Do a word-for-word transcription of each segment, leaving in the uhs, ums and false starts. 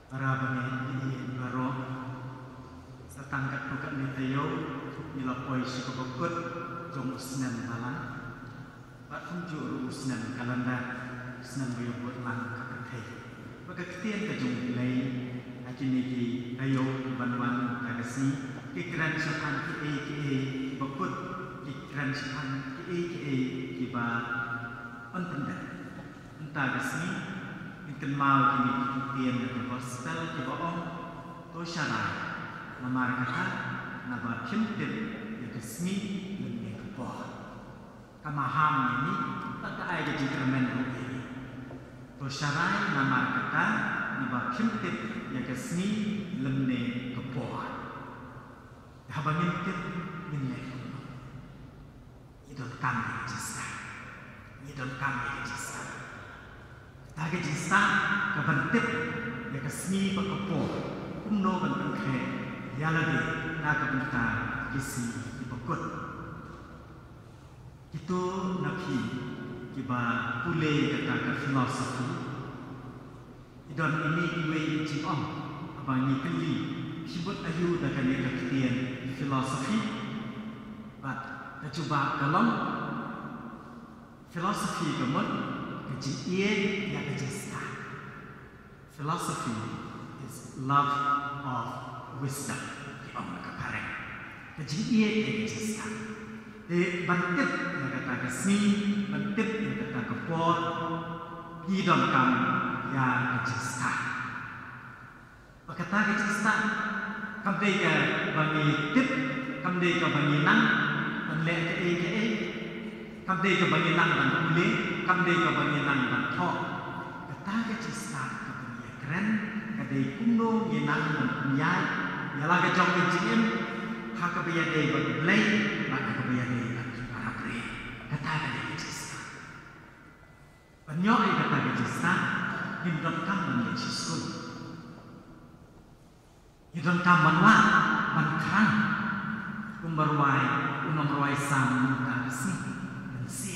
para bangin baro setangkat bukan nitayo nilapoi sikapukut jom usnan balang pak tunjuk usnan kalanda usnan bayobot lang kapatay pagkakitian ka jom ilay akinigi tayo banwan kagasni kikran sapan ki e ki e bakut kikran sapan ki e ki e kiba ontenda entah gasni Intan mau kini kitian dari gospel kiba om to syarai namar kata nabar kimtip yagasni lenne kepoh kamaham ini tak ada gaji kermen ini to syarai namar kata nabar kimtip yagasni lenne kepoh habangin tip lenne kepoh idol kami jasa idol kami jasa Taga jisa kabantip ya kasni pakapo kumno ban pangke yalade naga banta kisi ipakut itu nabi kiba pule kata ka filosofi idon ini iwe jingom abang ni keli kibut ayu daga ni kakitian filosofi bat kacuba dalam filosofi gamut Kajian yang kejista. Philosophy is love of wisdom. Di orang kepareng. Kajian yang kejista. Di bantip yang kata kesni, bantip yang kata kepor, hidam kam yang kejista. Berkata kejista, kamdei ke bagi tip, kamdei ke bagi nang, penlek ke e ke e, kamdei ke bagi nang dan boleh. Kamdei ka banginang dan thok kata ka cista ka bangya keren kadai kumno yenang dan kunyai yala ka jong ka jim ha ka baya dei ba blai ba ka baya dei ka para pre kata ka dei cista banyo ai kata ka cista hindon kam ban chisul hindon kam manwa ban khang kumbarwai unomrwai sam ka si dan si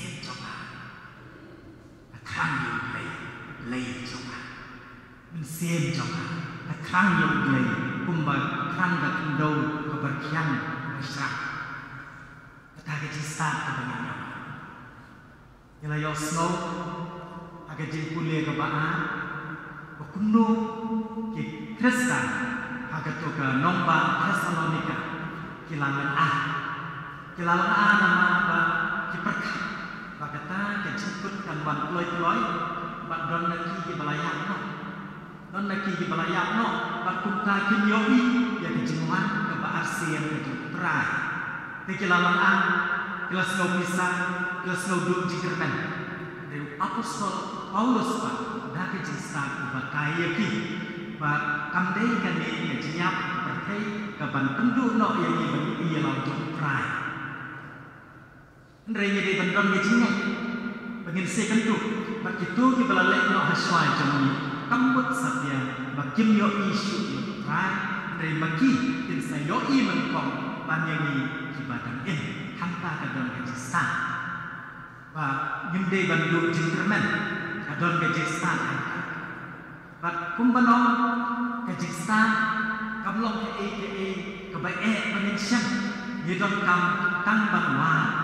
khang yung lay lay chonga siem chonga ta khang yung lay kumba khang da kindo ko berkian besar ta ga jista ta bangnya yala yo snow aga jin pule ka ba ko kunno ki krista aga to ka nomba Thessalonica kilangan ah kilangan ah nama ba ki perkha Bakata kejikut dan ban loy-loy bak don lagi di balayak no don lagi di balayak no bak kunta kinyobi ya kejinguan ke ba ASEAN ke prai tekelalan an kelas no bisa kelas no duk jikerben dari apostol Paulus pak dah kejista ba kaya ki ba kamdei kan ni kejinyap berkai ke ban penduk no yang ni bagi ia lau duk prai Nrenya di bandong di sini, bangin sekendu, begitu kita lalai no haswai jamu, kambut satya, bakim yo isu yo trai, nrei bagi tin sayo i mengkong banyangi kibatan in, hampa kadon kejista, ba nyumde bandu jintermen, kadon kejista, ba kumbanong kejista, kamlong ke e ke e kebaik e peningsyang, yedon kam tang banwa.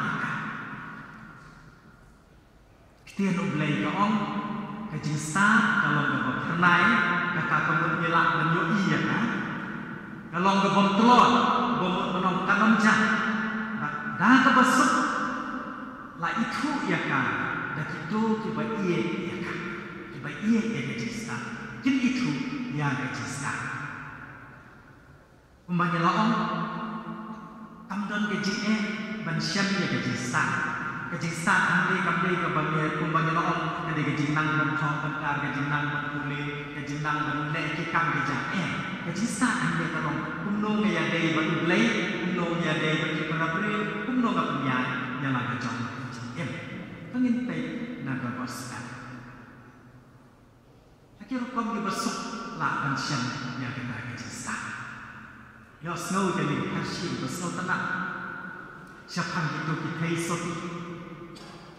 Tiada ublay ka om, kajista kalau gabung pernai, kakak kamu nyelak menyoi ya kan? Kalau gabung telur, gabung menong kanom jah, dah kebesuk, lah itu ya kan? Dah itu kiba iye ya kan? Kiba iye ya kajista, kin itu ya kajista. Umpamanya om, tamdon kajie bansyam ya kajista. Kejista kamdei kamdei ke bangnya kumbangnya loong kadai kejinang dan thong pentar kejinang dan kule kejinang dan lek kikam kejang eh kejista ande kalong kumno ngaya dei ban blai kumno ngaya dei ban kiparabre kumno ga punya nyala kejong em pengin pe naga gospel akhir kom di besuk la ban siam ya kena kejista yo snow jadi hasil besok tenang siapa itu kita isoti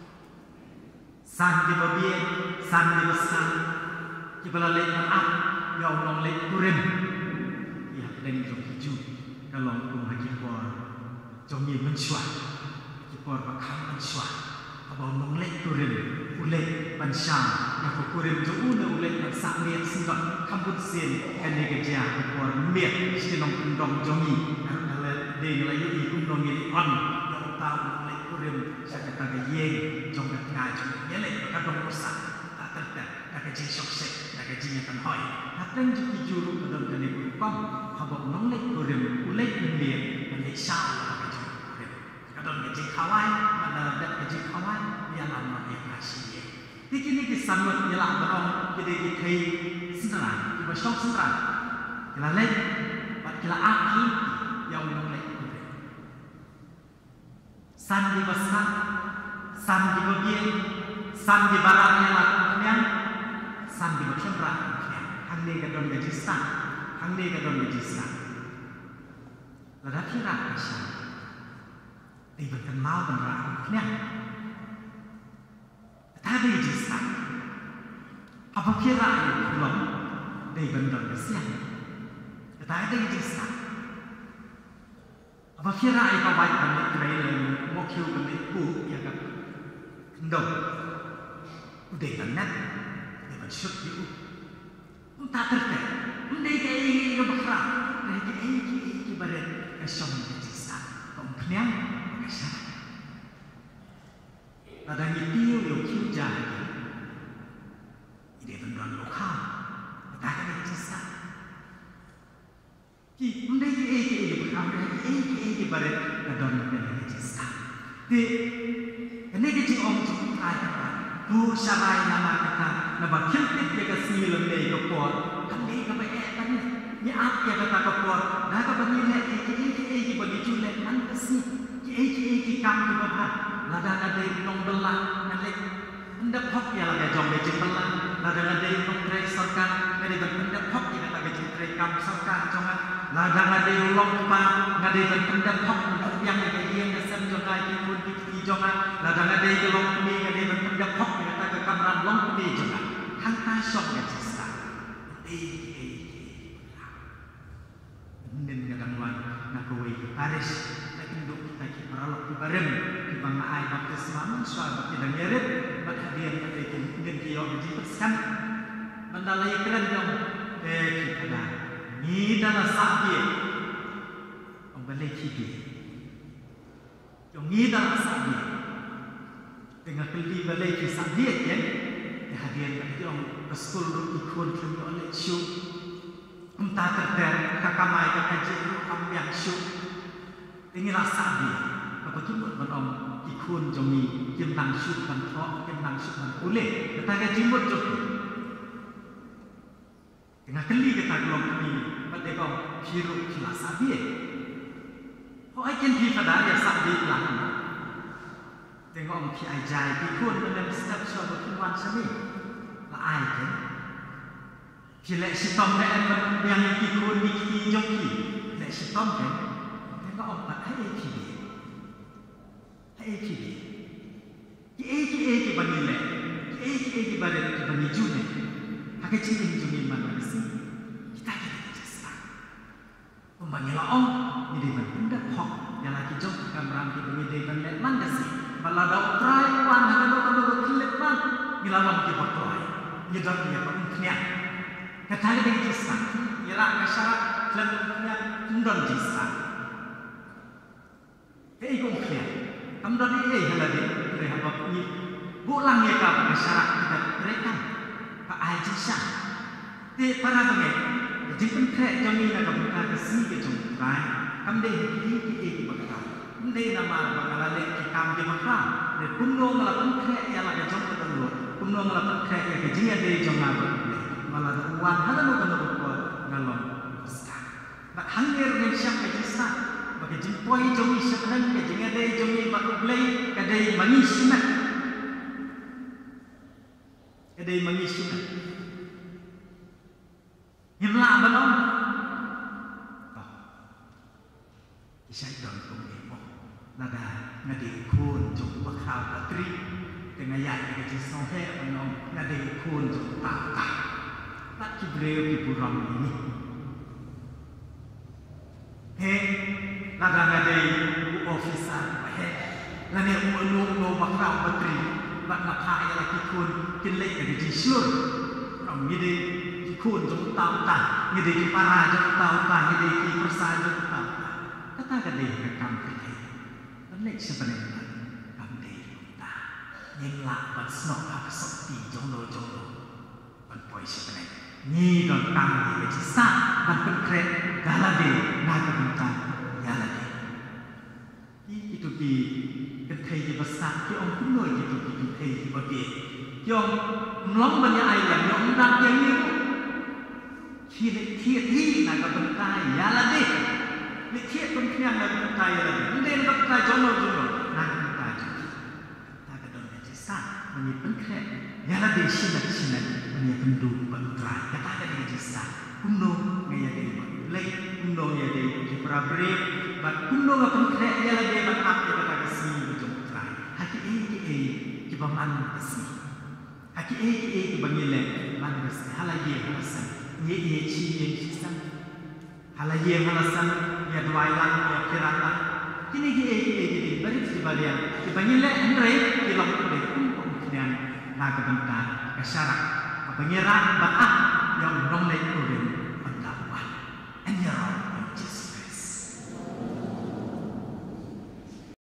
san di babie san di besar di balalai maaf yang nong lek kurim ya dan jom hiju kalau kum haji por jom ye mensyua haji por bakal mensyua abang nong lek kurim ulek pansang yang kurim jom una ulek nak sakliat singkat kampun sen kan dia kerja haji por miet si nong kundong jom ye kalau dia ngelayu i kundong ye on yang tahu nong lek kurim saya kata ye jom nak ngajak ye lek bakal dong rusak tak terdak nak kerja sukses nak kerja yang hoi Hãy subscribe cho kênh Ghiền Mì Gõ để không bỏ lỡ những video hấp dẫn Hang ni kadon gaji sah, hang ni kadon gaji sah. Ladah kira asal, di bagian mau benar, kena. Tapi gaji sah, apa kira itu belum di bagian kesian. Tapi gaji sah, apa kira itu baik balik trailer, mau kiu balik bu, ya kan? Dong, udah benar, di bagian itu. Tak tertek, mendai ke ini ke berkerap, mendai ke ini ke ini ke badan kesam ke jisa, komplain kesam. Ada ni dia yang kerja, ini benda lokal, tak ada jisa. Ki mendai ke ini ke ini berkerap, mendai ke ini ke ini ke badan kedon ke jisa. Di ini kita om cukup kaya. Bu sabai nama kata, nama kiltit dia kasi lemai kepor, kami kami eh kami, ni apa dia kata kepor, dah kau bagi lek, iki iki iki bagi julek, mana kasi, iki iki iki kam tu apa, lada lada nong belah, nalek, hendak hok ya lada jom bejeng belah, lada lada nong tray sarkan, ngade hendak hok ya kata bejeng tray kam sarkan jangan, lada lada ulong pa, ngade hendak hok untuk yang yang yang kesem jangan ikut di jangan, lada lada ulong ni ngade hendak hok kamran long ni juga hang ta sok ya cista eh eh nen kadang wan nak kowe Paris tak induk kita ki paralok ki bareng ki bang ai baptisma sual bak dan nyeret bak hadiah pada ki nen ki yo di pesan bandalai keren dong eh ki kada ni dana sabie ong balai ki ki yo ni dana sabie dengan keli balai kisah dia kan hadiah bagi orang sekolah ikut kami oleh syuk entah terder kakamai kakaji kami yang syuk inilah sabi apa tu buat orang ikut jami jemlang syuk dan thok jemlang syuk dan boleh kata jimut joki dengan keli kita keluar kami pada kau hirup kilas sabi kau akan di pada ya sabi lah tengok orang ki ajai ki kun dalam setiap suatu tuan sami la ai kan ki lek sitom nek yang ki kun ni ki joki lek sitom kan tengok orang pat hai ki hai ki ki ai ki ai ki bani lek ki ai ki ai ki bani ki bani june hak cing june mana si kita kita jasa pembagi la ong ni dia mendak hok yang lagi jok kamran ki bani dia kan lek manda si Malah dah try wan kalau kalau kilat man milawan kita try ni dah dia pun kata dia jisa ialah masyarakat kelamnya undang jisa eh ikut kilat undang ni eh halal dia mereka ni bulang ya kau masyarakat kita mereka pak ajisa di para pengen jadi pun kilat jami nak buka kesini ke jom try kami ini ini ini berkata Hindi naman pangalalik kikam di makram. Di puno ngalapan kaya yang lagi jom ke tengok. Puno ngalapan kaya yang kejian dari jom ngabut. Malah uang hana mo ka nabukod ngalong basta. Nak hangir ng siyang kajisa. Bagi jimpoy jom isyakan kejian dari jom ibakublay kadai mangisina. Kadai mangisina. Himla ba no? Isay doon kong imo. Nada ngadi kun jom bakal patri dengan yang kita sohe anong ngadi kun jom tak tak tak kibreu di burang ini. Hei, ladang ada officer, hei, lane ulu ulu bakrau bateri, bak nakha ya laki kun kinlek ada di syur, orang ini di kun jom tahu tak, ini di para jom tahu tak, ini di persa jom tahu tak. Kata kata ke kampung ini, lek sebenarnya kampung tak, yang lak bat snok apa sakti jom lo jom lo, bat boy sebenarnya. Ni don tang ni sa ban konkret galade na ka benta yalade ki itu ki kethai ji basa ki ong kuno ki itu ki kethai ji bode yong mlong ban ya ai yang yong dak yang ni ki le thi thi na ka benta yalade ni thi kon khian na benta yalade nde na benta jono jono na ka benta ji ta ka don ji sa mani konkret yalade sina sina mani kendu bentrai kata kata di jasa kuno ngaya di lay kuno ngaya di di prabre bat kuno ngapun krek yala di bat apa kata kasi betul bentrai haki eh ki eh ki paman kasi haki eh ki eh ki bangile man kasi halaye halasan ye ye chi ye chisan halaye halasan ya dua lang ya kirata kini ki eh ki eh ki bari di balian ki bangile andre ki lam de kuno kemudian naga bentar kesyarat pengiran batak yang nong lek urin pendakwah. Enyer